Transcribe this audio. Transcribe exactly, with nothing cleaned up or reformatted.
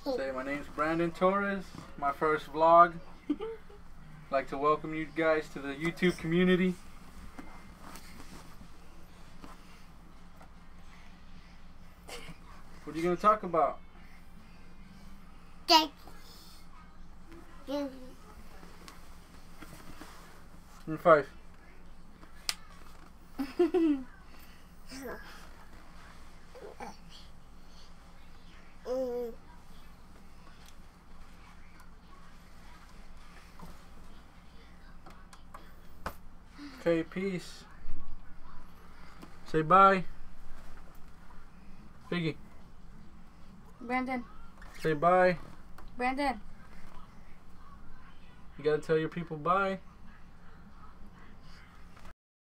Say, my name's Brandon Torres. My first vlog. I'd like to welcome you guys to the YouTube community. What are you going to talk about? Number five. Okay, peace. Say bye. Piggy. Brandon. Say bye. Brandon. You gotta tell your people bye.